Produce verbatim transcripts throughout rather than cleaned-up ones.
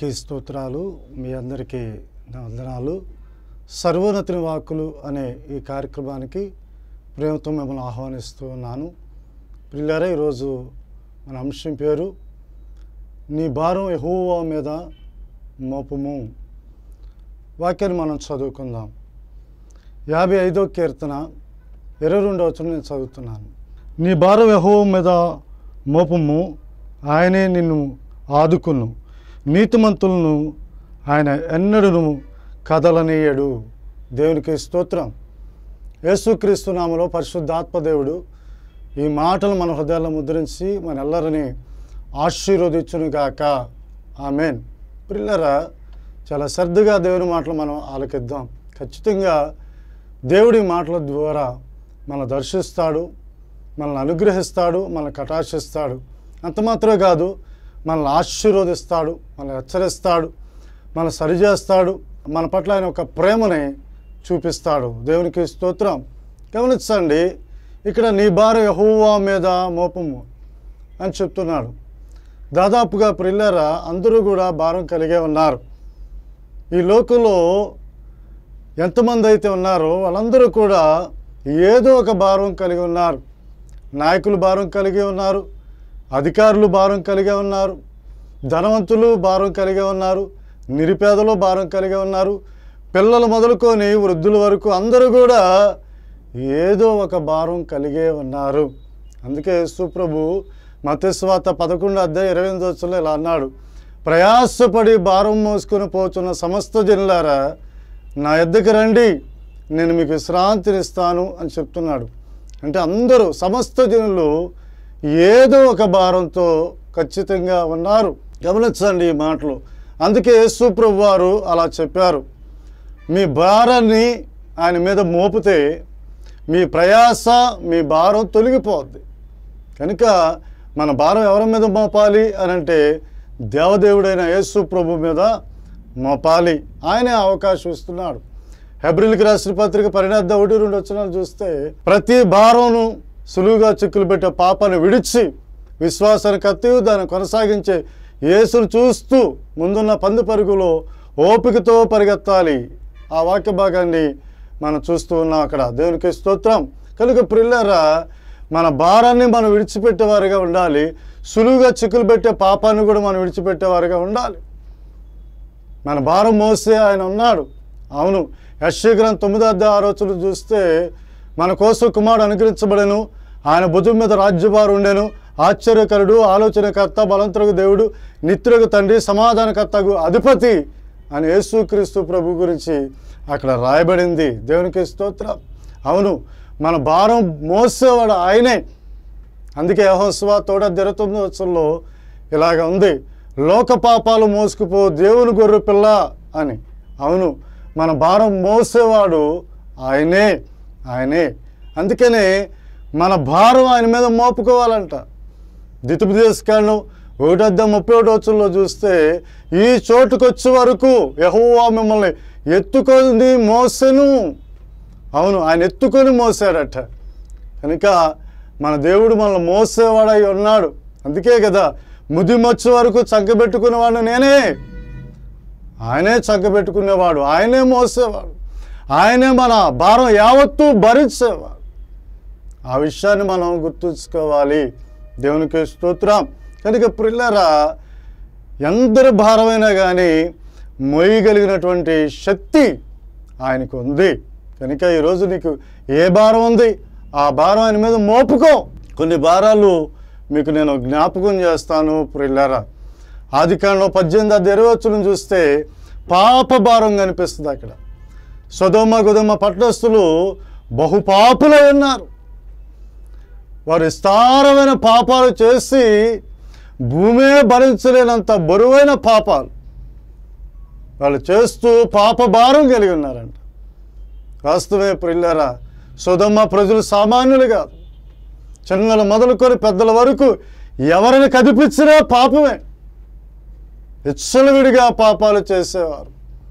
దేవునికి స్తోత్రాలు. మీ అందరికీ నా వందనాలు. సర్వోన్నతుని వాక్కులు అనే ఈ కార్యక్రమానికి ప్రేమతో మిమ్మల్ని ఆహ్వానిస్తూ ఉన్నాను. ప్రియులారా, ఈరోజు మన అంశం పేరు నీ భారం యెహోవా మీద మోపుము. వాక్యాన్ని మనం చదువుకుందాం. యాభై ఐదో కీర్తన ఇరవై రెండవ వచనం నేను చదువుతున్నాను. నీ భారం యెహోవా మీద మోపుము, ఆయనే నిన్ను ఆదుకును, నీతిమంతులను ఆయన ఎన్నడూ కదలనీయడు. దేవునికి స్తోత్రం. యేసుక్రీస్తు నామములో పరిశుద్ధాత్మదేవుడు ఈ మాటలు మన హృదయాల్లో ముద్రించి మన ఎల్లరిని ఆశీర్వదించును గాక. ఆమేన్. ప్రియులారా, చాలా శ్రద్ధగా దేవుని మాటలు మనం ఆలకిద్దాం. ఖచ్చితంగా దేవుడి మాటల ద్వారా మనం దర్శిస్తాడు, మనల్ని అనుగ్రహిస్తాడు, మనల్ని కటాక్షిస్తాడు. అంత మాత్రమే కాదు, మనల్ని ఆశీర్వదిస్తాడు, మనల్ని హెచ్చరిస్తాడు, మనల్ని సరిచేస్తాడు, మన పట్ల ఆయన ఒక ప్రేమని చూపిస్తాడు. దేవునికి స్తోత్రం. గమనించండి, ఇక్కడ నీ భారం యెహోవా మీద మోపము అని చెప్తున్నాడు. దాదాపుగా ప్రియులారా, అందరూ కూడా భారం కలిగే ఉన్నారు. ఈ లోకంలో ఎంతమంది అయితే ఉన్నారో వాళ్ళందరూ కూడా ఏదో ఒక భారం కలిగి ఉన్నారు. నాయకులు భారం కలిగి ఉన్నారు, అధికారులు భారం కలిగి ఉన్నారు, ధనవంతులు భారం కలిగి ఉన్నారు, నిరుపేదలు భారం కలిగి ఉన్నారు, పిల్లలు మొదలుకొని వృద్ధుల వరకు అందరూ కూడా ఏదో ఒక భారం కలిగే ఉన్నారు. అందుకే యేసుప్రభు మత్తయి సువార్త పదకొండు అధ్యాయం ఇరవై ఎనిమిది వచనంలో ఇలా అన్నాడు, ప్రయాసపడి భారం మోసుకొని పోతున్న సమస్త జనులారా నా యొద్దకు రండి, నేను మీకు విశ్రాంతినిస్తాను అని చెప్తున్నాడు. అంటే అందరూ సమస్త జనులు ఏదో ఒక భారంతో ఖచ్చితంగా ఉన్నారు. గమనించండి ఈ మాటలు. అందుకే యేసు ప్రభు వారు అలా చెప్పారు, మీ భారాన్ని ఆయన మీద మోపితే మీ ప్రయాస, మీ భారం తొలగిపోద్ది. కనుక మన భారం ఎవరి మీద మోపాలి అని అంటే దేవదేవుడైన యేసు ప్రభు మీద మోపాలి. ఆయనే అవకాశం ఇస్తున్నాడు. హెబ్రీయులకు రాసిన పత్రిక పన్నెండు ఒకటి రెండు వచనాలు చూస్తే, ప్రతి భారంను సులువుగా చిక్కులు పెట్టే పాపాన్ని విడిచి విశ్వాసాన్ని కత్తి దాన్ని కొనసాగించే యేసును చూస్తూ ముందున్న పంది పరుగులో ఓపికతో పరిగెత్తాలి. ఆ వాక్య భాగాన్ని మనం చూస్తూ ఉన్నాం అక్కడ. దేవునికి స్తోత్రం. కనుక ప్రియులారా, మన భారాన్ని మనం విడిచిపెట్టేవారుగా ఉండాలి. సులువుగా చిక్కులు పెట్టే పాపాన్ని కూడా మనం విడిచిపెట్టేవారుగా ఉండాలి. మన భారం మోసే ఆయన ఉన్నాడు. అవును, యెషయా గ్రంథం తొమ్మిదో అధ్యాయం ఆరో వచనం చూస్తే, మన కోసం కుమారుడు అనుగ్రహించబడెను, ఆయన భుజం మీద రాజ్యభారం ఉండెను, ఆశ్చర్యకరుడు, ఆలోచనకర్త, బలవంతులకు దేవుడు, నిత్యులకు తండ్రి, సమాధానకర్తకు అధిపతి అని యేసుక్రీస్తు ప్రభు గురించి అక్కడ రాయబడింది. దేవునికి స్తోత్రం. అవును, మన భారం మోసేవాడు ఆయనే. అందుకే యెహోషువ తొమ్మిది ఇరవై తొమ్మిది వచనంలో ఇలాగ ఉంది, లోక పాపాలు మోసుకుపో దేవుని గొర్రె పిల్ల అని. అవును, మన భారం మోసేవాడు ఆయనే ఆయనే అందుకనే మన భారం ఆయన మీద మోపుకోవాలంట. ద్వితీయోపదేశకాండం ఒకటి అధ్యాయం ముప్పై ఒకటి వచనంలో చూస్తే, ఈ చోటుకు వచ్చే వరకు యెహోవా మిమ్మల్ని ఎత్తుకొని మోసెను. అవును, ఆయన ఎత్తుకొని మోసాడట. కనుక మన దేవుడు మనల్ని మోసేవాడై ఉన్నాడు. అందుకే కదా, ముదిమొచ్చే వరకు చంకబెట్టుకునేవాడు నేనే. ఆయనే చంకబెట్టుకునేవాడు, ఆయనే మోసేవాడు, ఆయనే మన భారం యావత్తూ భరించేవాడు. ఆ విషయాన్ని మనం గుర్తుంచుకోవాలి. దేవునికి స్తోత్రం. కనుక ప్రియులారా, ఎందరి భారమైనా కానీ మోయగలిగినటువంటి శక్తి ఆయనకు ఉంది. కనుక ఈరోజు నీకు ఏ భారం ఉంది, ఆ భారం ఆయన మీద మోపుకో. కొన్ని భారాలు మీకు నేను జ్ఞాపకం చేస్తాను ప్రియులారా. ఆదికాండం పద్దెనిమిది అధ్యాయం ఇరవై వచనం చూస్తే పాప భారం కనిపిస్తుంది అక్కడ. సొదొమ గొదొమ పట్టణస్థులు బహుపాపులై ఉన్నారు. వారు విస్తారమైన పాపాలు చేసి భూమే భరించలేనంత బరువైన పాపాలు వాళ్ళు చేస్తూ పాప భారం కలిగి ఉన్నారంట. వాస్తవమే ప్రియులారా, సొదొమ ప్రజలు సామాన్యులు కాదు. చిన్నలు మొదలుకొని పెద్దల వరకు ఎవరిని కదిపించినా పాపమే. విచ్చలవిడిగా పాపాలు చేసేవారు.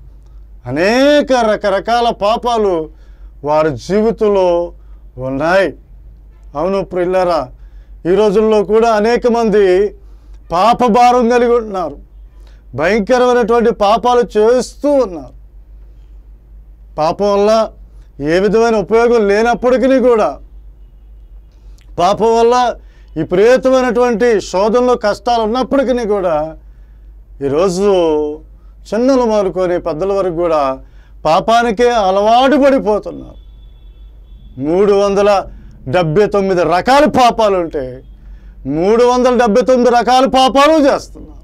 అనేక రకరకాల పాపాలు వారి జీవితంలో ఉన్నాయి. అవును ప్రియులారా, ఈ రోజుల్లో కూడా అనేక మంది పాప భారం కలిగి ఉంటున్నారు. భయంకరమైనటువంటి పాపాలు చేస్తూ ఉన్నారు. పాపం వల్ల ఏ విధమైన ఉపయోగం లేనప్పటికీ కూడా, పాపం వల్ల విపరీతమైనటువంటి శోధనలో కష్టాలు ఉన్నప్పటికీ కూడా, ఈరోజు చిన్నలు మొదలుకొని పెద్దల వరకు కూడా పాపానికే అలవాటు పడిపోతున్నారు. మూడు వందల డెబ్బై తొమ్మిది రకాల పాపాలు ఉంటే మూడు వందల డెబ్బై తొమ్మిది రకాల పాపాలు చేస్తున్నారు.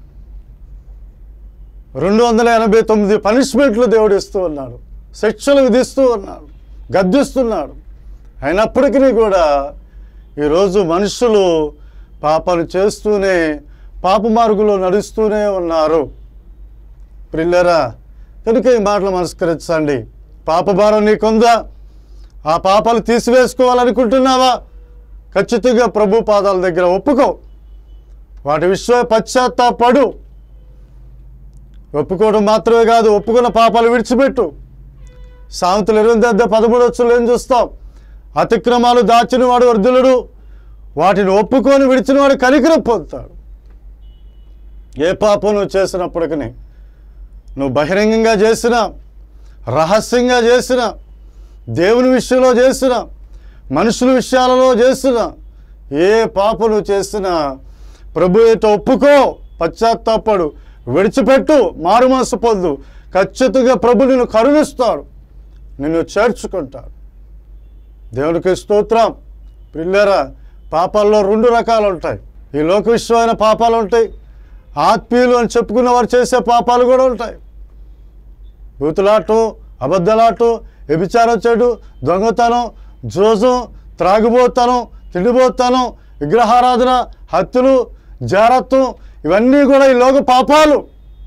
రెండు వందల ఎనభై తొమ్మిది పనిష్మెంట్లు దేవుడు ఇస్తూ ఉన్నాడు, శిక్షలు విధిస్తూ ఉన్నాడు, గద్దిస్తున్నాడు. అయినప్పటికీ కూడా ఈరోజు మనుషులు పాపాలు చేస్తూనే పాప మార్గంలో నడుస్తూనే ఉన్నారు. ప్రియులారా, కనుక ఈ మాటలు మనస్కరించండి. పాప భారం నీకుందా? ఆ పాపాలు తీసివేసుకోవాలనుకుంటున్నావా? ఖచ్చితంగా ప్రభు పాదాల దగ్గర ఒప్పుకో, వాటి విషయమై పశ్చాత్తాపడు. ఒప్పుకోవడం మాత్రమే కాదు, ఒప్పుకున్న పాపాలు విడిచిపెట్టు. సామెతలు ఇరవై దగ్గర పదమూడు వచ్చులు ఏం చూస్తాం? అతిక్రమాలు దాచిన వాడు వర్ధులుడు, వాటిని ఒప్పుకొని విడిచిన వాడు కనికరం పొందుతాడు. ఏ పాపం నువ్వు చేసినప్పటికీ, నువ్వు బహిరంగంగా చేసినా, రహస్యంగా చేసినా, దేవుని విషయంలో చేసినా, మనుషుల విషయాలలో చేసినా, ఏ పాపం నువ్వు చేసినా ప్రభు ఏటో ఒప్పుకో, పశ్చాత్తాపడు, విడిచిపెట్టు, మారు మనసు పొందు. ఖచ్చితంగా ప్రభు నిన్ను కరుణిస్తాడు, నిన్ను చేర్చుకుంటాడు. దేవునికి స్తోత్రం. ప్రియులారా, పాపాల్లో రెండు రకాలు ఉంటాయి. ఈ లోక విషయమైన పాపాలు ఉంటాయి, ఆత్మీయులు అని చెప్పుకున్న వారు చేసే పాపాలు కూడా ఉంటాయి. బూతులాటం, అబద్ధలాటం, వ్యభిచారం చేయడం, దొంగతనం, జోజం, త్రాగుబోతనం, తిండిబోతనం, విగ్రహారాధన, హత్యలు, జారత్వం, ఇవన్నీ కూడా ఈ లోక పాపాలు.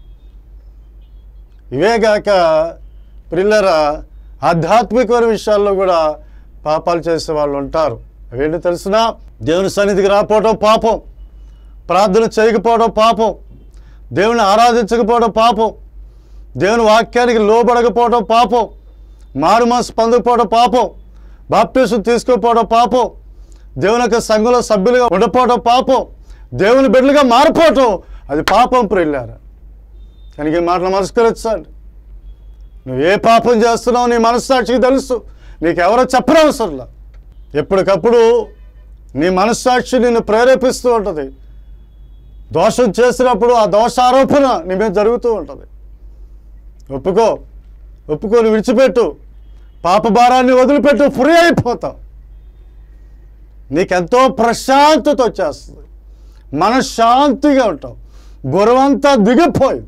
ఇవేగాక ప్రియులారా, ఆధ్యాత్మికమైన విషయాల్లో కూడా పాపాలు చేసే వాళ్ళు ఉంటారు. అవేంటి తెలిసిన? దేవుని సన్నిధికి రాకపోవడం పాపం, ప్రార్థన చేయకపోవడం పాపం, దేవుని ఆరాధించకపోవడం పాపం, దేవుని వాక్యానికి లోబడకపోవడం పాపం, మారు మనసు పొందకపోవడం పాపం, బాప్టిజం తీసుకోకపోవడం పాపం, దేవుని యొక్క సంఘంలో సభ్యులుగా ఉండకపోవడం పాపం, దేవుని బిడ్డలుగా మారిపోవటం అది పాపం. ప్రియులారా, కనుక ఈ మాటలు మనస్కరించండి. నువ్వు ఏ పాపం చేస్తున్నావు నీ మనస్సాక్షికి తెలుసు, నీకెవరో చెప్పనవసరంలా. ఎప్పటికప్పుడు నీ మనస్సాక్షి నిన్ను ప్రేరేపిస్తూ ఉంటుంది. దోషం చేసినప్పుడు ఆ దోషారోపణ నీ మీద జరుగుతూ ఉంటుంది. ఒప్పుకో, ఒప్పుకొని విడిచిపెట్టు, పాప భారాన్ని వదిలిపెట్టు, ఫ్రీ అయిపోతావు. నీకెంతో ప్రశాంతత వచ్చేస్తుంది, మనశ్శాంతిగా ఉంటావు, బురవంతా దిగిపోయింది.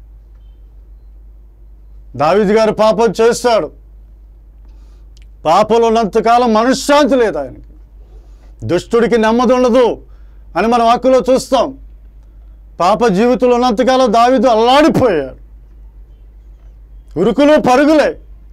దావీదు గారు పాపం చేస్తాడు, పాపంలో ఉన్నంతకాలం మనశ్శాంతి లేదు ఆయనకి. దుష్టుడికి నెమ్మది ఉండదు అని మన వాక్కులో చూస్తాం. పాప జీవితంలో ఉన్నంతకాలం దావీదు అల్లాడిపోయాడు, ఉరుకులు పరుగులే.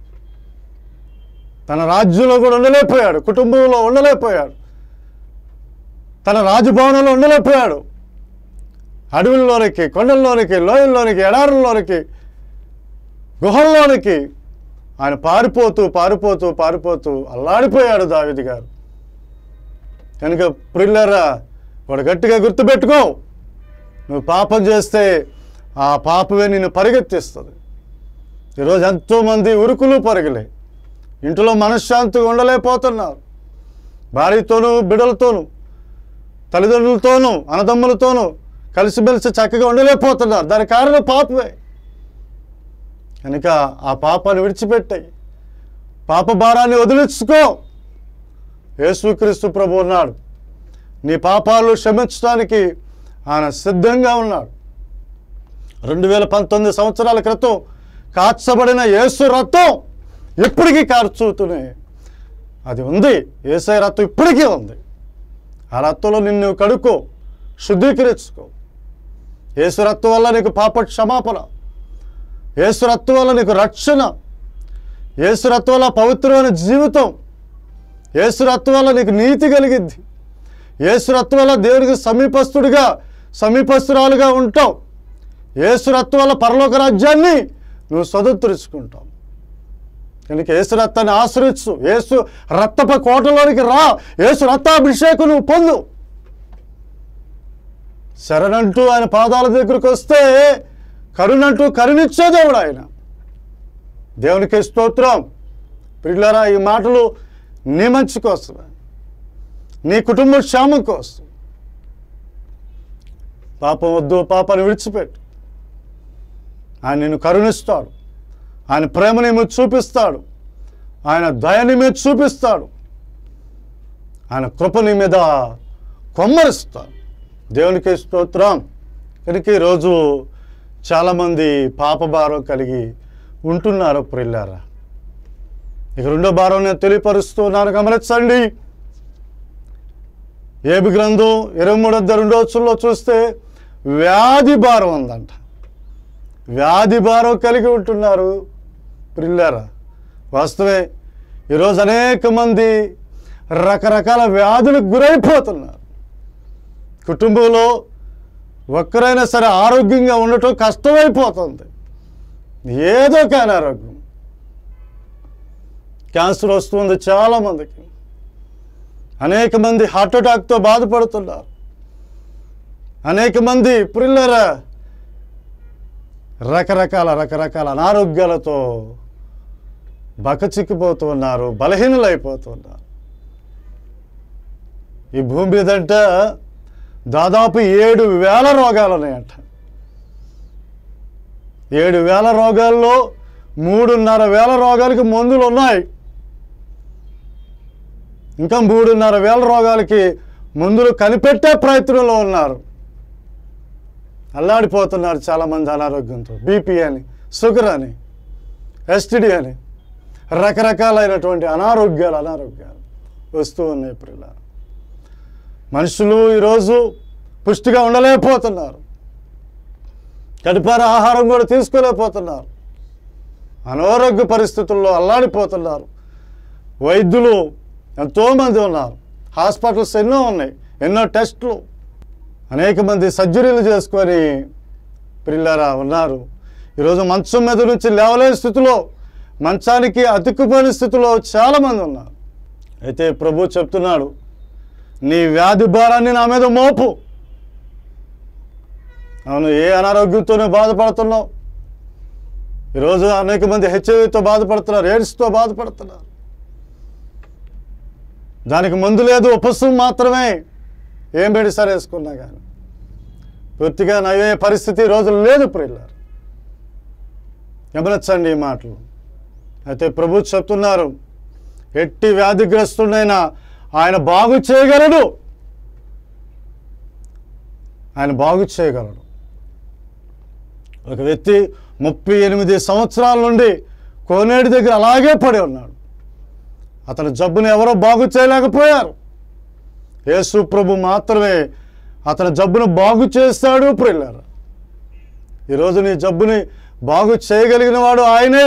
తన రాజ్యంలో కూడా ఉండలేకపోయాడు, కుటుంబంలో ఉండలేకపోయాడు, తన రాజభవనంలో ఉండలేకపోయాడు. అడవుల్లోనికి, కొండల్లోనికి, లోయల్లోనికి, ఎడారుల్లోనికి, గుహల్లోనికి ఆయన పారిపోతూ పారిపోతూ పారిపోతూ అల్లాడిపోయాడు దావీదు గారు. కనుక ప్రియులారా, వాడు గట్టిగా గుర్తుపెట్టుకో, నువ్వు పాపం చేస్తే ఆ పాపమే నిన్ను పరిగెత్తిస్తుంది. ఈరోజు ఎంతోమంది ఉరుకులు పరుగులే, ఇంట్లో మనశ్శాంతిగా ఉండలేకపోతున్నారు. భార్యతోనూ, బిడ్డలతోనూ, తల్లిదండ్రులతోనూ, అన్నదమ్ములతోనూ కలిసిమెలిసి చక్కగా ఉండలేకపోతున్నారు. దాని కారణం పాపమే. కనుక ఆ పాపాన్ని విడిచిపెట్టాయి, పాప భారాన్ని వదిలించుకో. యేసుక్రీస్తు ప్రభు ఉన్నాడు, నీ పాపాలు క్షమించడానికి ఆయన సిద్ధంగా ఉన్నాడు. రెండు వేల పంతొమ్మిది సంవత్సరాల క్రితం కాచబడిన యేసు రక్తం ఇప్పటికీ కార్చుతూనే అది ఉంది. యేసయ్య రక్తం ఇప్పటికీ ఉంది. ఆ రక్తంలో నిన్ను కడుక్కో, శుద్ధీకరించుకో. యేసు రక్తం వల్ల నీకు పాప క్షమాపణ, యేసు రక్తం వల్ల నీకు రక్షణ, యేసు రక్తం వల్ల పవిత్రమైన జీవితం, యేసు రక్తం వల్ల నీకు నీతి కలిగిద్ది, యేసు రక్తం వల్ల దేవునికి సమీపస్తుడిగా, సమీపస్తురాలుగా ఉంటావు. యేసు రక్తం వల్ల పరలోక రాజ్యాన్ని నువ్వు స్వతంత్రించుకుంటావు. కనుక యేసు రక్తాన్ని ఆశ్రయించు, యేసు రక్తప కోటలోనికి రా, యేసు రక్తాభిషేకం నువ్వు పొందు. శరణంటూ ఆయన పాదాల దగ్గరకు వస్తే కరుణంటూ కరుణిచ్చే దేవుడు ఆయన. దేవునికి స్తోత్రం. ప్రియులారా, ఈ మాటలు నీ మంచి కోసం, నీ కుటుంబ క్షేమం కోసం. పాపం వద్దు, పాపాన్ని విడిచిపెట్టు. ఆయన నిన్ను కరుణిస్తాడు, ఆయన ప్రేమని మీద చూపిస్తాడు, ఆయన దయని మీద చూపిస్తాడు, ఆయన కృపని మీద కొమ్మరిస్తాడు. దేవునికి స్తోత్రం. కనుక ఈరోజు చాలామంది పాప భారం కలిగి ఉంటున్నారు ప్రియులారా. ఇక రెండో భారం నేను తెలియపరుస్తున్నాను, గమనించండి. ఏబి గ్రంథం ఇరవై మూడు వద్ద రెండో వచనంలో చూస్తే వ్యాధి భారం ఉందంట. వ్యాధి భారం కలిగి ఉంటున్నారు ప్రియులారా. వాస్తవే, ఈరోజు అనేక మంది రకరకాల వ్యాధులకు గురైపోతున్నారు. కుటుంబంలో ఒక్కరైనా సరే ఆరోగ్యంగా ఉండటం కష్టమైపోతుంది. ఏదో ఒక అనారోగ్యం, క్యాన్సర్ వస్తుంది చాలామందికి. అనేక మంది హార్ట్ అటాక్తో బాధపడుతున్నారు. అనేక మంది ప్రియులారా రకరకాల రకరకాల అనారోగ్యాలతో బకచిక్కిపోతున్నారు, బలహీనులైపోతున్నారు. ఈ భూమి మీదంట దాదాపు ఏడు వేల రోగాలు ఉన్నాయంట. ఏడు వేల రోగాల్లో మూడున్నర వేల రోగాలకి మందులు ఉన్నాయి. ఇంకా మూడున్నర వేల రోగాలకి మందులు కనిపెట్టే ప్రయత్నంలో ఉన్నారు. అల్లాడిపోతున్నారు చాలామంది అనారోగ్యంతో. బీపీ అని, షుగర్ అని, ఎస్టిడి అని రకరకాలైనటువంటి అనారోగ్యాలు అనారోగ్యాలు వస్తూ ఉన్నాయి ప్రియులారా. మనుషులు ఈరోజు పుష్టిగా ఉండలేకపోతున్నారు. కడుపార ఆహారం కూడా తీసుకోలేకపోతున్నారు. అనారోగ్య పరిస్థితుల్లో అల్లాడిపోతున్నారు. వైద్యులు ఎంతోమంది ఉన్నారు. హాస్పిటల్స్ ఎన్నో ఉన్నాయి, ఎన్నో టెస్టులు, అనేక మంది సర్జరీలు చేసుకొని ప్రియులారా ఉన్నారు. ఈరోజు మంచం మీద నుంచి లేవలేని స్థితిలో, మంచానికి అతుక్కుపోయిన స్థితిలో చాలామంది ఉన్నారు. అయితే ప్రభు చెప్తున్నాడు, నీ వ్యాధి భారాన్ని నా మీద మోపు. అవును, ఏ అనారోగ్యంతోనే బాధపడుతున్నావు? ఈరోజు అనేక మంది హెచ్ఐవితో బాధపడుతున్నారు, ఎయిడ్స్తో బాధపడుతున్నారు. దానికి మందు లేదు, ఉపశమనం మాత్రమే. ఏం మెడిసిన్ వేసుకున్నా కానీ పూర్తిగా నయ్యే పరిస్థితి రోజులు లేదు ప్రియులారా. గమనించండి ఈ మాటలు. అయితే ప్రభు చెప్తున్నారు, ఎట్టి వ్యాధిగ్రస్తుడైనా ఆయన బాగు చేయగలడు. ఆయన బాగు చేయగలడు. ఒక వ్యక్తి ముప్పై ఎనిమిది సంవత్సరాల నుండి కోనేటి దగ్గర అలాగే పడి ఉన్నాడు. అతని జబ్బుని ఎవరో బాగు చేయలేకపోయారు. యేసు ప్రభు మాత్రమే అతని జబ్బును బాగు చేస్తాడు ప్రియులారా. ఈరోజు నీ జబ్బుని బాగు చేయగలిగిన వాడు ఆయనే.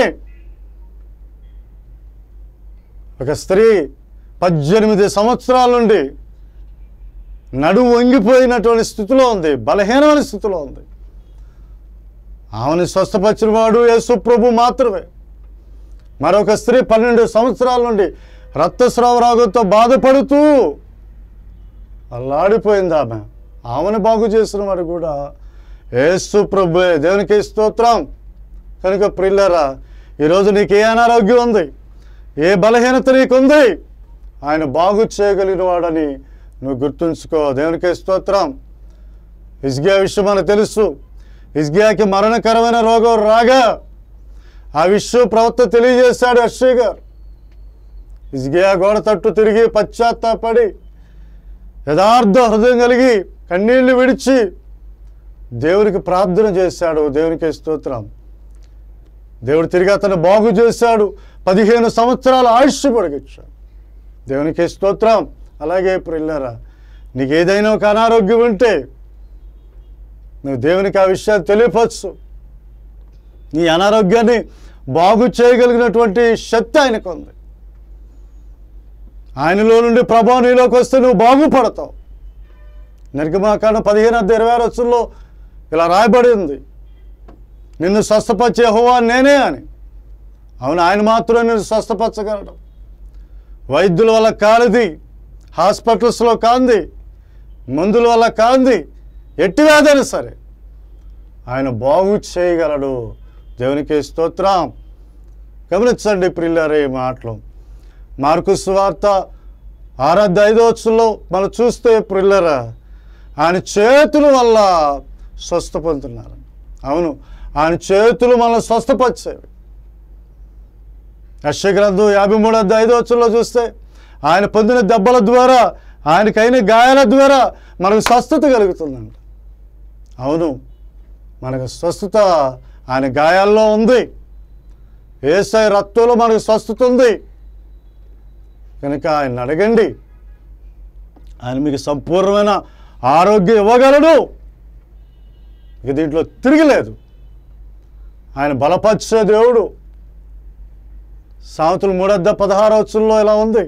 ఒక స్త్రీ పద్దెనిమిది సంవత్సరాల నుండి నడుము వంగిపోయినటువంటి స్థితిలో ఉంది, బలహీనమైన స్థితిలో ఉంది. ఆమెను స్వస్థపరిచిన వాడు యేసు ప్రభు మాత్రమే. మరొక స్త్రీ పన్నెండు సంవత్సరాల నుండి రక్తస్రావ రోగంతో బాధపడుతూ అల్లాడిపోయింది. ఆమె ఆమెను బాగు చేసిన వాడు కూడా యేసు ప్రభువే. దేవునికి స్తోత్రం. కనుక ప్రియులారా, ఈరోజు నీకు ఏ అనారోగ్యం ఉంది, ఏ బలహీనత నీకుంది, ఆయన బాగు చేయగలిగిన వాడని నువ్వు గుర్తుంచుకో. దేవునికి స్తోత్రం. హిజ్కియా విషయం మనకు తెలుసు. హిజ్కియాకి మరణకరమైన రోగం రాగా ఆ విషయం ప్రవక్త తెలియజేశాడు యెషయా గారు. హిజ్కియా గోడ తట్టు తిరిగి పశ్చాత్తాపడి యథార్థ హృదయం కలిగి కన్నీళ్లు విడిచి దేవునికి ప్రార్థన చేశాడు. దేవునికి స్తోత్రం. దేవుడు తిరిగి అతను బాగు చేశాడు. పదిహేను సంవత్సరాల ఆయుష్ పొడిగించాడు. దేవునికి స్తోత్రం. అలాగే ప్రియులారా, నీకు ఏదైనా ఒక అనారోగ్యం ఉంటే నువ్వు దేవునికి ఆ విషయాన్ని తెలియపరచు. నీ అనారోగ్యాన్ని బాగు చేయగలిగినటువంటి శక్తి ఆయనకు ఉంది. ఆయనలో నుండి ప్రభావం నీలోకి వస్తే నువ్వు బాగుపడతావు. నిర్గమాకాండం పదిహేను అధ్యాయం ఇరవై ఆరు వచనంలో ఇలా రాయబడి ఉంది, నిన్ను స్వస్థపరిచే యెహోవా నేనే అని. అవును, ఆయన మాత్రమే నిన్ను స్వస్థపరచగలడు. వైద్యుల వల్ల కానిది, హాస్పిటల్స్లో కాంది, మందుల వల్ల కాంది, ఎట్టి వ్యాధైనా సరే ఆయన బాగు చేయగలడు. దేవునికి స్తోత్రం. గమనించండి ప్రియులారా ఈ మాటలు. మార్కు సువార్త ఆరాధ్య ఐదో వచనంలో మనం చూస్తే ప్రియులారా ఆయన చేతుల వల్ల స్వస్థ పొందుతున్నారు. అవును, ఆయన చేతులు మనల్ని స్వస్థపరిచేవి. యెషయా గ్రంథం యాభై మూడు అధ్యాయం ఐదో వచనంలో చూస్తే ఆయన పొందిన దెబ్బల ద్వారా, ఆయనకైన గాయాల ద్వారా మనకు స్వస్థత కలుగుతుందంట. అవును, మనకు స్వస్థత ఆయన గాయాల్లో ఉంది. యేసయ్య రక్తంలో మనకు స్వస్థత ఉంది కనుక ఆయన అడగండి, ఆయన మీకు సంపూర్ణమైన ఆరోగ్యం ఇవ్వగలడు. ఇక దీంట్లో తిరిగిలేదు. ఆయన బలపరిచే దేవుడు. సామెతలు మూడొద్ద పదహారవ వచనంలో ఇలా ఉంది,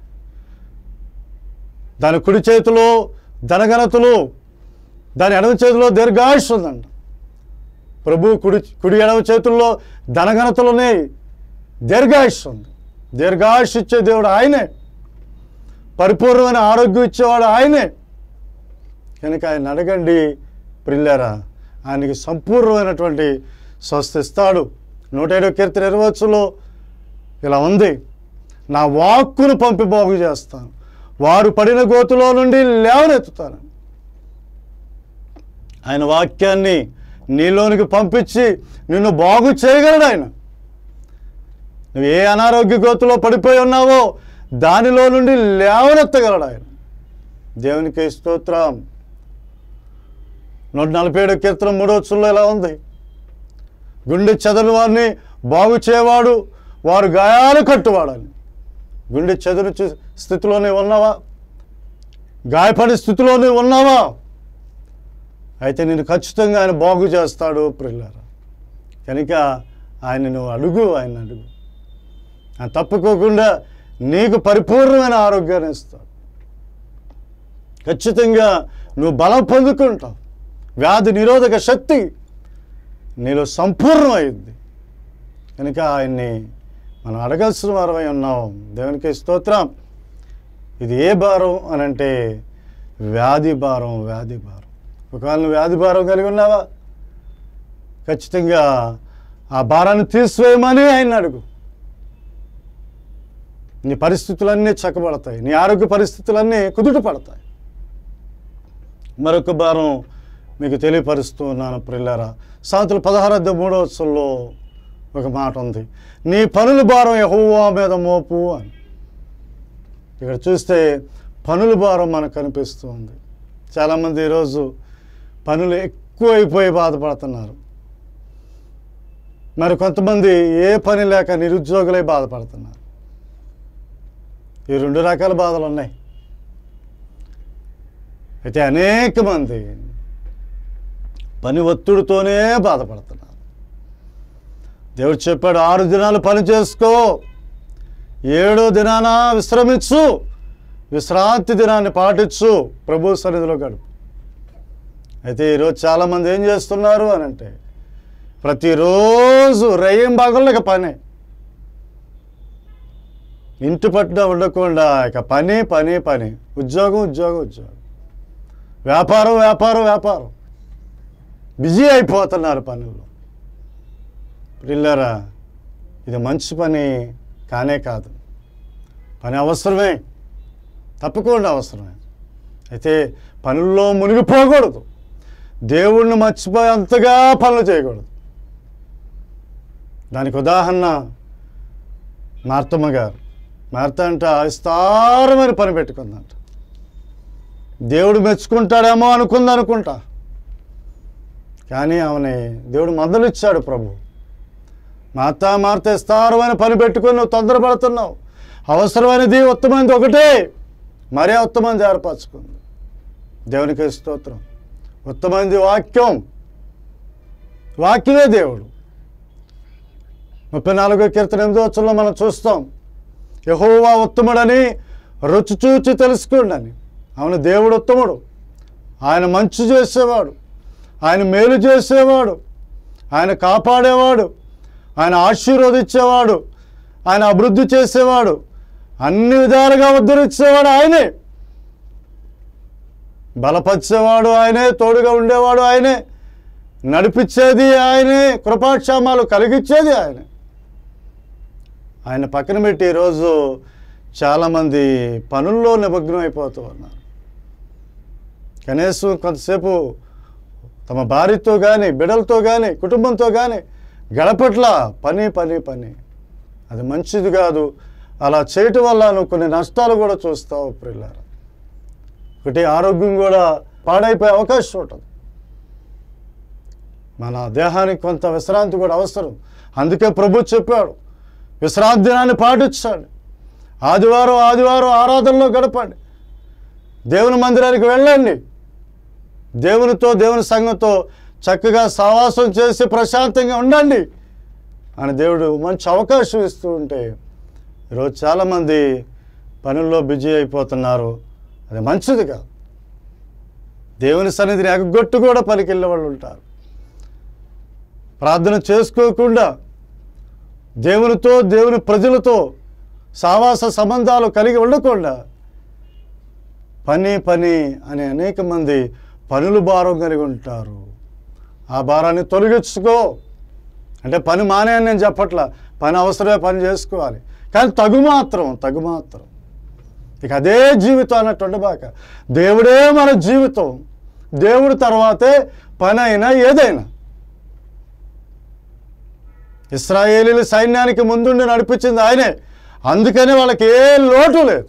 దాని కుడి చేతిలో ధనఘనతలు, దాని ఎడమ చేతిలో దీర్ఘాయుష్ ఉందంట. ప్రభు కుడి కుడి ఎడమ చేతుల్లో ధనఘనతలునే, దీర్ఘాయుష్ ఉంది. దీర్ఘాయుష్ ఇచ్చే దేవుడు ఆయనే, పరిపూర్ణమైన ఆరోగ్యం ఇచ్చేవాడు ఆయనే. కనుక ఆయన అడగండి ప్రియులారా, ఆయనకి సంపూర్ణమైనటువంటి స్వస్థ ఇస్తాడు. నూట ఏడవ కీర్తన ఇరవై వచనంలో ఇలా ఉంది, నా వాక్కును పంపి బాగు చేస్తాను, వారు పడిన గోతులో నుండి లేవనెత్తుతాను. ఆయన వాక్యాన్ని నీలోనికి పంపించి నిన్ను బాగు చేయగలడు. ఆయన నువ్వు ఏ అనారోగ్య గోతులో పడిపోయి ఉన్నావో దానిలో నుండి లేవనెత్తగలడు ఆయన. దేవునికి స్తోత్రం. నూట నలభై ఏడు కీర్తన మూడో వచనంలో ఇలా ఉంది, గుండె చెదరు వారిని బాగు చేయవాడు, వారు గాయాలు కట్టువాడని. గుండె చెదరు స్థితిలోనే ఉన్నావా? గాయపడే స్థితిలోనే ఉన్నావా? అయితే నేను ఖచ్చితంగా ఆయన బాగు చేస్తాడు ప్రియులారా. కనుక ఆయన నువ్వు అడుగు, ఆయన అడుగు. ఆయన తప్పుకోకుండా నీకు పరిపూర్ణమైన ఆరోగ్యాన్ని ఇస్తాడు. ఖచ్చితంగా నువ్వు బలం పొందుకుంటావు. వ్యాధి నిరోధక శక్తి నీలో సంపూర్ణమైంది. కనుక ఆయన్ని మనం అడగాల్సిన వారమై ఉన్నాం. దేవునికి స్తోత్రం. ఇది ఏ భారం అని అంటే వ్యాధి భారం. వ్యాధి భారం. ఒకవేళ నువ్వు వ్యాధి భారం కలిగి ఉన్నావా? ఖచ్చితంగా ఆ భారాన్ని తీసివేయమని ఆయన అడుగు. నీ పరిస్థితులన్నీ చక్కబడతాయి, నీ ఆరోగ్య పరిస్థితులన్నీ కుదుట పడతాయి. మరొక భారం మీకు తెలియపరుస్తూ ఉన్నాను ప్రియులారా. సామెతలు పదహారు అధ్యాయం మూడో వచనంలో ఒక మాట ఉంది, నీ పనుల భారం యెహోవా మీద మోపు అని. ఇక్కడ చూస్తే పనుల భారం మనకు కనిపిస్తూ ఉంది. చాలామంది ఈరోజు పనులు ఎక్కువైపోయి బాధపడుతున్నారు. మరి కొంతమంది ఏ పని లేక నిరుద్యోగులై బాధపడుతున్నారు. ఈ రెండు రకాల బాధలు ఉన్నాయి. అయితే అనేక మంది పని ఒత్తిడితోనే బాధపడుతున్నారు. దేవుడు చెప్పాడు, ఆరు దినాలు పని చేసుకో, ఏడో దినాన విశ్రమించు, విశ్రాంతి దినాన్ని పాటించు, ప్రభు సన్నిధిలో గడుపు. అయితే ఈరోజు చాలామంది ఏం చేస్తున్నారు అని అంటే ప్రతిరోజు రేయం భాగంలో ఇక పనే, ఇంటి పట్టున ఉండకుండా ఇక పని పని పని, ఉద్యోగం ఉద్యోగం ఉద్యోగం, వ్యాపారం వ్యాపారం వ్యాపారం, బిజీ అయిపోతున్నారు పనుల్లో. పిల్లరా, ఇది మంచి పని కానే కాదు. పని అవసరమే, తప్పకుండా అవసరమే. అయితే పనుల్లో మునిగిపోకూడదు. దేవుణ్ణి మర్చిపోయేంతగా పనులు చేయకూడదు. దానికి ఉదాహరణ మార్తమ్మ గారు. మార్త అంట విస్తారమైన పని పెట్టుకుందంట. దేవుడు మెచ్చుకుంటాడేమో అనుకుంది అనుకుంటా, కానీ ఆమెని దేవుడు మందలిచ్చాడు ప్రభు. మార్త మార్త విస్తారమైన పని పెట్టుకొని నువ్వు తొందరపడుతున్నావు, అవసరమైనది ఉత్తమైనది ఒకటే, మరీ ఉత్తమైనది ఏర్పరచుకుంది. దేవునికి స్తోత్రం. ఉత్తమైనది వాక్యం, వాక్యమే దేవుడు. ముప్పై నాలుగో కీర్తన ఎనిమిదో వచనంలో మనం చూస్తాం, యెహోవా ఉత్తముడని రుచి చూచి తెలుసుకోండి అని. అవును, దేవుడు ఉత్తముడు. ఆయన మంచి చేసేవాడు, ఆయన మేలు చేసేవాడు, ఆయన కాపాడేవాడు, ఆయన ఆశీర్వదించేవాడు, ఆయన అభివృద్ధి చేసేవాడు, అన్ని విధాలుగా ఉద్ధరించేవాడు ఆయనే, బలపరిచేవాడు ఆయనే, తోడుగా ఉండేవాడు ఆయనే. నడిపించేది ఆయనే, కృపాక్షేమాలు కలిగించేది ఆయనే. ఆయన పక్కన పెట్టి ఈరోజు చాలామంది పనుల్లో నిమగ్నం అయిపోతూ ఉన్నారు. కనీసం కొంతసేపు తమ భార్యతో కానీ, బిడ్డలతో కానీ, కుటుంబంతో కానీ గడపట్ల పని పని పని. అది మంచిది కాదు. అలా చేయటం వల్ల నువ్వు కొన్ని నష్టాలు కూడా చూస్తావు ప్రియులారా. ఒకటి, ఆరోగ్యం కూడా పాడైపోయే అవకాశం ఉంటుంది. మన దేహానికి కొంత విశ్రాంతి కూడా అవసరం. అందుకే ప్రభు చెప్పాడు, విశ్రాంతి దినాన్ని పాటించండి, ఆదివారం ఆదివారం ఆరాధనలో గడపండి, దేవుని మందిరానికి వెళ్ళండి, దేవునితో దేవుని సంఘంతో చక్కగా సావాసం చేసి ప్రశాంతంగా ఉండండి అని దేవుడు మంచి అవకాశం ఇస్తూ ఉంటే ఈరోజు చాలామంది పనుల్లో బిజీ అయిపోతున్నారు. అది మంచిది కాదు. దేవుని సన్నిధిని ఎగ్గొట్టు కూడా పలికెళ్ళే వాళ్ళు ఉంటారు. ప్రార్థన చేసుకోకుండా దేవునితో దేవుని ప్రజలతో సావాస సంబంధాలు కలిగి ఉండకుండా పని పని అనే అనేక మంది పనులు భారం కలిగి ఉంటారు. ఆ భారాన్ని తొలగించుకో. అంటే పని మానే అని నేను చెప్పట్లా, పని అవసరమే, పని చేసుకోవాలి, కానీ తగు మాత్రం తగు మాత్రం. ఇక అదే జీవితం అన్నట్టు ఉండబాక. దేవుడే మన జీవితం. దేవుడి తర్వాతే పని అయినా ఏదైనా. ఇశ్రాయేలీల సైన్యానికి ముందుండి నడిపించింది ఆయనే. అందుకని వాళ్ళకి ఏ లోటు లేదు.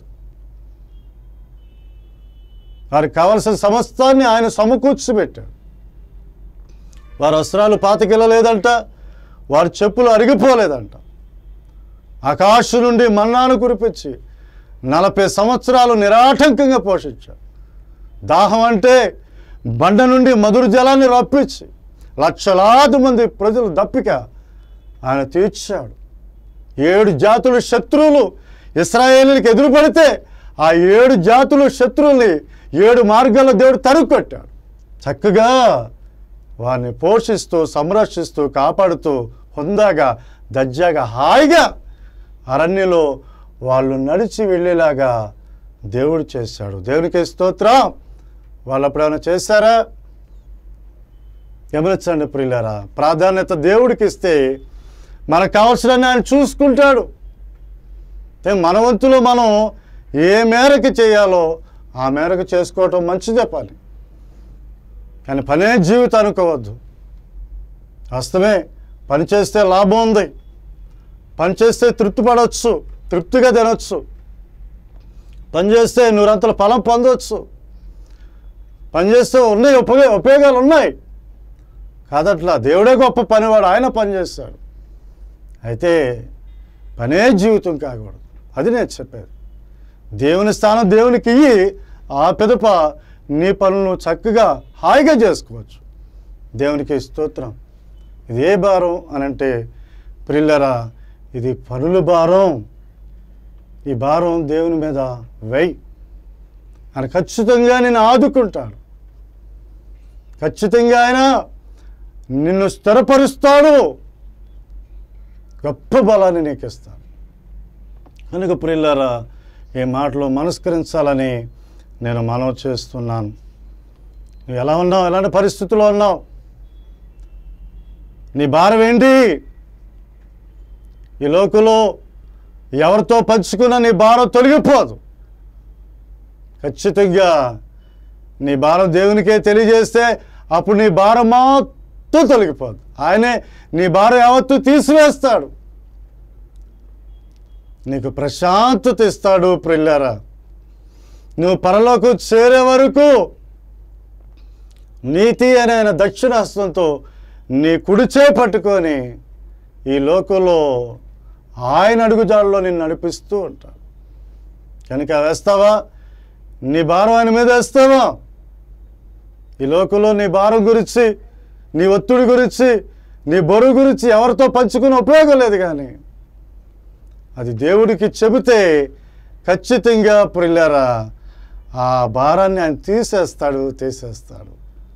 వారికి కావలసిన సమస్తాన్ని ఆయన సమకూర్చిపెట్టాడు. వారి వస్త్రాలు పాతకిల్లలేదంట, వారి చెప్పులు అరిగిపోలేదంట. ఆకాశం నుండి మన్నాను కురిపించి నలభై సంవత్సరాలు నిరాటంకంగా పోషించాడు. దాహం అంటే బండ నుండి మధుర జలాన్ని రప్పించి లక్షలాది మంది ప్రజలు దప్పిక ఆయన తీర్చాడు. ఏడు జాతుల శత్రువులు ఇశ్రాయేలుకి ఎదురుపడితే ఆ ఏడు జాతుల శత్రువుల్ని ఏడు మార్గాల్లో దేవుడు తరుక్కొట్టాడు. చక్కగా వారిని పోషిస్తూ, సంరక్షిస్తూ, కాపాడుతూ, హుందాగా, దర్జాగా, హాయిగా అరణ్యంలో వాళ్ళు నడిచి వెళ్ళేలాగా దేవుడు చేశాడు. దేవునికి స్తోత్రం. వాళ్ళు అప్పుడేమైనా చేశారా? గమనించండి ప్రియులారా, ప్రాధాన్యత దేవుడికి ఇస్తే మనకు కావాల్సినన్ని ఆయన చూసుకుంటాడు. మన వంతులో మనం ఏ మేరకు చేయాలో ఆ మేరకు చేసుకోవటం మంచిదే పని. కానీ పనే జీవితం అనుకోవద్దు. వాస్తవమే, పని చేస్తే లాభం ఉంది, పని చేస్తే తృప్తి పడవచ్చు, తృప్తిగా తినవచ్చు, పని చేస్తే నూరంతల ఫలం పొందవచ్చు, పని చేస్తే ఉన్నాయి ఉపయోగ ఉపయోగాలు ఉన్నాయి కాదట్లా. దేవుడే గొప్ప పనివాడు, ఆయన పని చేస్తాడు. అయితే పనే జీవితం కాకూడదు. అది నేను చెప్పేది. దేవుని స్థానం దేవునికి ఇయ్యి, ఆ పిదప నీ పనులను చక్కగా హాయిగా చేసుకోవచ్చు. దేవునికి స్తోత్రం. ఇది ఏ భారం అని అంటే ప్రియులారా, ఇది పనుల భారం. ఈ భారం దేవుని మీద వెయ్యి. ఆయన ఖచ్చితంగా నిన్ను ఆదుకుంటాడు. ఖచ్చితంగా ఆయన నిన్ను స్థిరపరుస్తాడు. గొప్ప బలాన్ని నీకు ఇస్తాడు. కనుక ప్రియులారా, ఈ మాటలో మనస్కరించాలని నేను మనవి చేస్తున్నాను. నువ్వు ఎలా ఉన్నావు? ఎలాంటి పరిస్థితుల్లో ఉన్నావు? నీ భారం ఏంటి? ఈ లోకంలో ఎవరితో పంచుకున్నా నీ భారం తొలగిపోదు. ఖచ్చితంగా నీ భారం దేవునికే తెలియజేస్తే అప్పుడు నీ భారం మొత్తం తొలగిపోదు. ఆయనే నీ భారం యావత్తు తీసివేస్తాడు. నీకు ప్రశాంతత ఇస్తాడు. ప్రియులారా, నువ్వు పరలోకి చేరే వరకు నీతి అనే ఆయన దక్షిణ హస్తంతో నీ కుడిచే పట్టుకొని ఈ లోకంలో ఆయన అడుగుజాడలో నిన్ను నడిపిస్తూ ఉంటాడు. కనుక వేస్తావా? నీ భారం ఆయన మీద వేస్తావా? ఈ లోకంలో నీ భారం గురించి, నీ ఒత్తిడి గురించి, నీ బరువు గురించి ఎవరితో పంచుకునే ఉపయోగం లేదు. కానీ అది దేవుడికి చెబితే ఖచ్చితంగా ప్రియులారా ఆ భారాన్ని ఆయన తీసేస్తాడు తీసేస్తాడు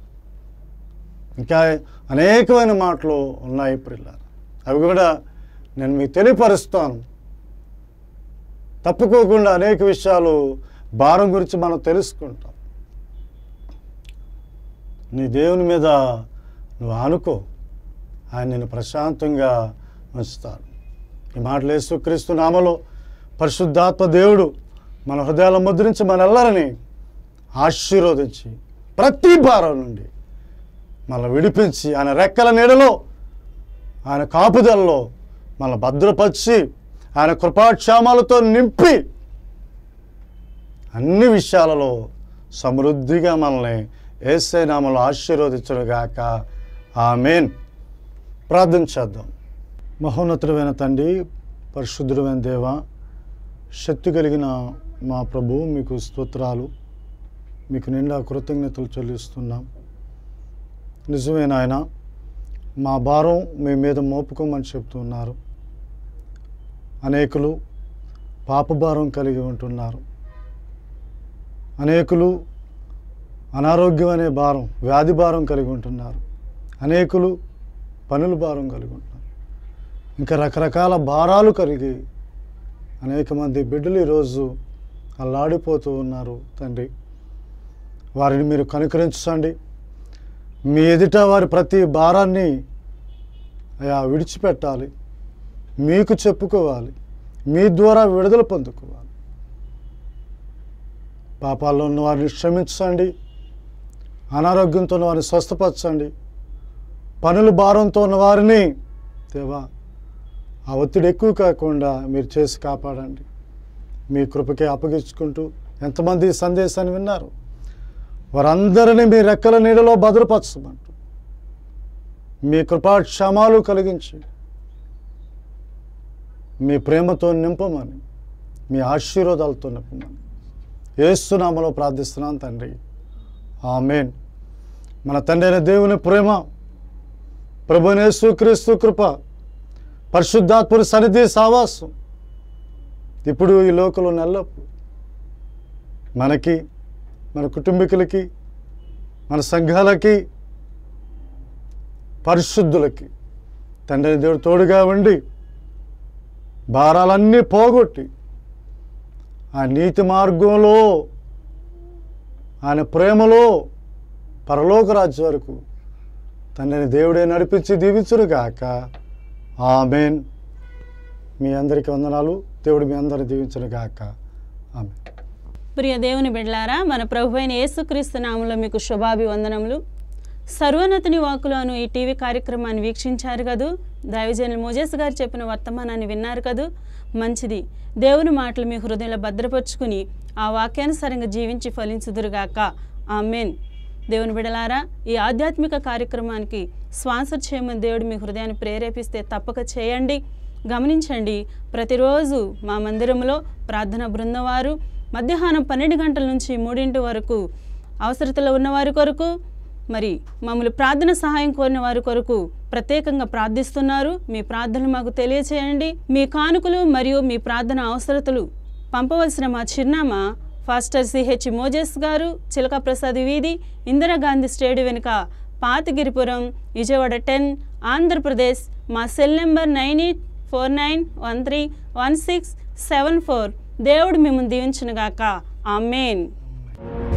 ఇంకా అనేకమైన మాటలు ఉన్నాయి ప్రియులారా. అవి కూడా నేను మీకు తెలియపరుస్తాను. తప్పుకోకుండా అనేక విషయాలు భారం గురించి మనం తెలుసుకుంటాం. నీ దేవుని మీద నువ్వు ఆనుకో, ఆయన నిన్ను ప్రశాంతంగా ఉంచుతాడు. ఈ మాటలు యేసుక్రీస్తు నామములో పరిశుద్ధాత్మ దేవుడు మన హృదయాల ముద్రించి మనెల్లరిని ఆశీర్వదించి ప్రతి భారం నుండి మనల్ని విడిపించి ఆయన రెక్కల నీడలో, ఆయన కాపుదలలో మన భద్రపరిచి, ఆయన కృపాక్షేమాలతో నింపి అన్ని విషయాలలో సమృద్ధిగా మనల్ని యేసయ్య నామములో ఆశీర్వదించునుగాక. ఆమేన్. ప్రార్థన చేద్దాం. మహోన్నతుడైన తండ్రి, పరిశుద్ధుడైన దేవ, శక్తి కలిగిన మా ప్రభు, మీకు స్తోత్రాలు, మీకు నిండా కృతజ్ఞతలు చెల్లిస్తున్నాం. నిజమైన ఆయన, మా భారం మీ మీద మోపుకోమని చెప్తున్నారు. అనేకులు పాపభారం కలిగి ఉంటున్నారు. అనేకులు అనారోగ్యం అనే భారం, వ్యాధి భారం కలిగి ఉంటున్నారు. అనేకులు పనుల భారం కలిగి ఉంటున్నారు. ఇంకా రకరకాల భారాలు కలిగి అనేక మంది బిడ్డలు ఈరోజు అల్లాడిపోతూ ఉన్నారు. తండ్రి, వారిని మీరు కనుకరించండి. మీ ఎదుట వారి ప్రతి భారాన్ని అయా విడిచిపెట్టాలి, మీకు చెప్పుకోవాలి, మీ ద్వారా విడుదల పొందుకోవాలి. పాపాల్లో ఉన్న వారిని క్షమించండి, అనారోగ్యంతో ఉన్న వారిని స్వస్థపరచండి, పనుల భారంతో ఉన్న వారిని దేవా ఆ ఒత్తిడి ఎక్కువ కాకుండా మీరు చేసి కాపాడండి. మీ కృపకే అప్పగించుకుంటూ ఎంతమంది ఈ సందేశాన్ని విన్నారు వారందరినీ మీ రెక్కల నీడలో భద్రపరచమంటూ మీ కృపాక్షేమాలు కలిగించి మీ ప్రేమతో నింపమని, మీ ఆశీర్వాదాలతో నింపమని యేసు నామములో ప్రార్థిస్తున్నాను తండ్రి. ఆమేన్. మన తండ్రి అయిన దేవుని ప్రేమ, ప్రభువైన యేసుక్రీస్తు కృప, పరిశుద్ధాత్మని సన్నిధి సావాసం ఇప్పుడు ఈ లోకంలో ఎల్లప్పుడూ మనకి, మన కుటుంబీకులకి, మన సంఘాలకి, పరిశుద్ధులకి తండ్రి దేవుడు తోడుగా ఉండి భారాలన్నీ పోగొట్టి ఆ నీతి మార్గంలో, ఆయన ప్రేమలో పరలోక రాజ్యం వరకు తండ్రిని దేవుడే నడిపించి దీవించునుగాక. ఆమేన్. మీ అందరికీ వందనాలు. దేవుడు మీ అందరిని దీవించునుగాక. ఆమేన్. ప్రియ దేవుని బిడ్డలారా, మన ప్రభువైన యేసుక్రీస్తు నామములో మీకు శుభాభివందనములు. సర్వోన్నతుని వాక్కులు అను ఈ టీవీ కార్యక్రమాన్ని వీక్షించారు కదూ. దైవజనులు మోజేస్ గారు చెప్పిన వర్తమానాన్ని విన్నారు కదూ. మంచిది. దేవుని మాటలు మీ హృదయంలో భద్రపరుచుకుని ఆ వాక్యానుసారంగా జీవించి ఫలించుదురుగాక. ఆమేన్. దేవుని బిడలారా, ఈ ఆధ్యాత్మిక కార్యక్రమానికి స్పాన్సర్ చేయమని దేవుడు మీ హృదయాన్ని ప్రేరేపిస్తే తప్పక చేయండి. గమనించండి, ప్రతిరోజు మా మందిరంలో ప్రార్థన బృందం వారు మధ్యాహ్నం పన్నెండు గంటల నుంచి మూడింటి వరకు అవసరతలో ఉన్నవారి కొరకు, మరి మమ్మల్ని ప్రార్థన సహాయం కోరిన వారి కొరకు ప్రత్యేకంగా ప్రార్థిస్తున్నారు. మీ ప్రార్థనలు మాకు తెలియచేయండి. మీ కానుకలు మరియు మీ ప్రార్థన అవసరతలు పంపవలసిన మా చిరునామా ఫాస్టర్ సిహెచ్ మోజెస్ గారు, చిలక ప్రసాద్ వీధి, ఇందిరాగాంధీ స్టేడియం వెనుక, పాతగిరిపురం, విజయవాడ టెన్, ఆంధ్రప్రదేశ్. మా cell number nine eight four nine one three one six seven four. దేవుడు మిమ్మల్ని దీవించునుగాక. ఆమేన్.